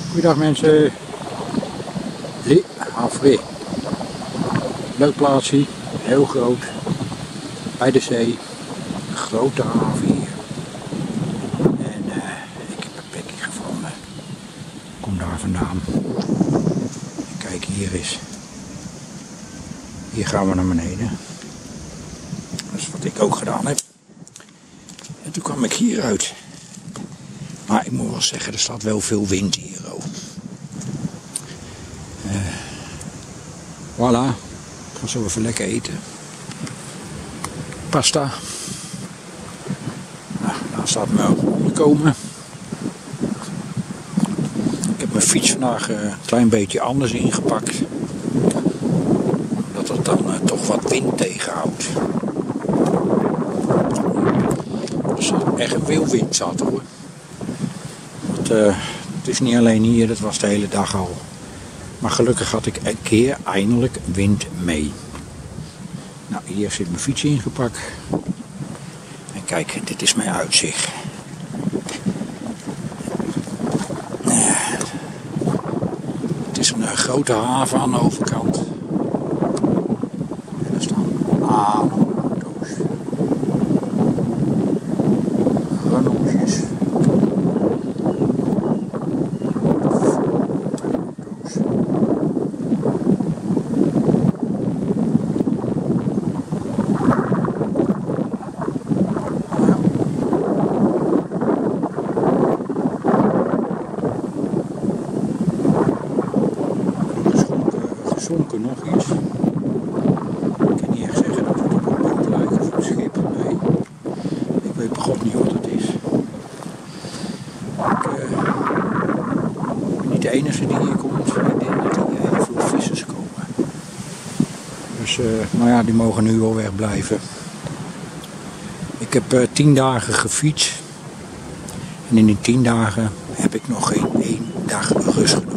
Goedendag mensen. Le Havre. Leuk plaatsje, heel groot. Bij de zee. Grote haven hier. En ik heb een plekje gevonden. Ik kom daar vandaan. Kijk, hier is. Hier gaan we naar beneden. Dat is wat ik ook gedaan heb. En toen kwam ik hieruit. Maar ik moet wel zeggen, er staat wel veel wind hier. Voilà. Ik ga zo even lekker eten. Pasta. Nou, daar staat mijn onderkomen. Ik heb mijn fiets vandaag een klein beetje anders ingepakt. Omdat het dan toch wat wind tegenhoudt. Dus echt veel wind zat hoor. Het is niet alleen hier, dat was de hele dag al. Maar gelukkig had ik een keer eindelijk wind mee. Nou, hier zit mijn fiets ingepakt. En kijk, dit is mijn uitzicht. Het is een grote haven aan de overkant. En er staan auto's. Granootjes. Zonken nog iets. Ik kan niet echt zeggen dat het op een boot lijkt of een schip. Nee. Ik weet bij God niet wat het is. Ik ben niet de enige die hier komt. Ik denk dat er heel veel vissers komen. Dus, maar ja, die mogen nu wel wegblijven. Ik heb 10 dagen gefietst. En in die 10 dagen heb ik nog geen 1 dag rust genomen.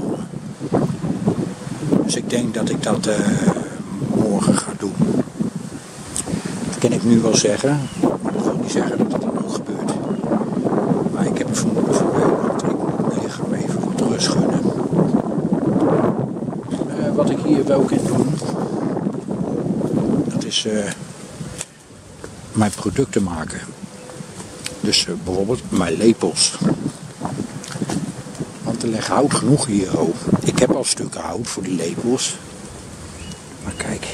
Dus ik denk dat ik dat morgen ga doen. Dat kan ik nu wel zeggen. Maar dat wil niet zeggen dat dat dan ook gebeurt. Maar ik heb er vermoeden voor dat ik ga me even wat rust gunnen. Wat ik hier wel kan doen. Dat is mijn producten maken. Dus bijvoorbeeld mijn lepels. Want er ligt hout genoeg hier ook. Ik heb al stukken hout voor die lepels. Maar kijk.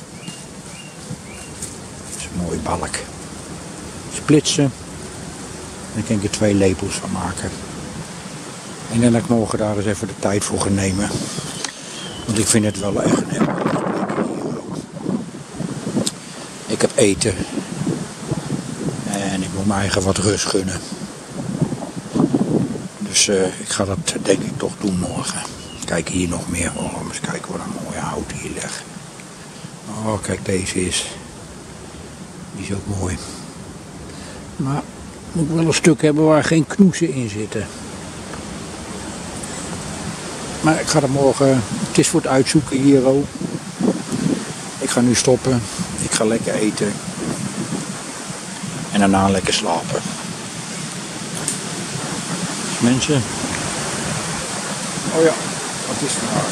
Dat is een mooie balk. Splitsen. En dan kan ik er 2 lepels van maken. En dan dat ik morgen daar eens even de tijd voor ga nemen. Want ik vind het wel echt een heel leuk plek hier ook. Ik heb eten. En ik moet mijn eigen wat rust gunnen. Dus ik ga dat denk ik toch doen morgen. Kijk hier nog meer. Oh, eens kijken wat een mooie hout hier ligt. Oh, kijk deze is. Die is ook mooi. Maar moet ik wel een stuk hebben waar geen knoezen in zitten. Maar ik ga er morgen. Het is voor het uitzoeken hier ook. Ik ga nu stoppen. Ik ga lekker eten. En daarna lekker slapen. Mensen. Oh ja, wat is vandaag?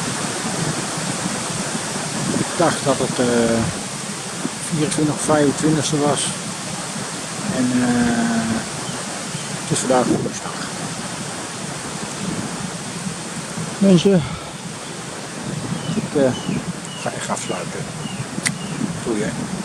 Ik dacht dat het 24 of 25e was. En het is vandaag woensdag. Mensen. Ik ga echt afsluiten. Doei hè.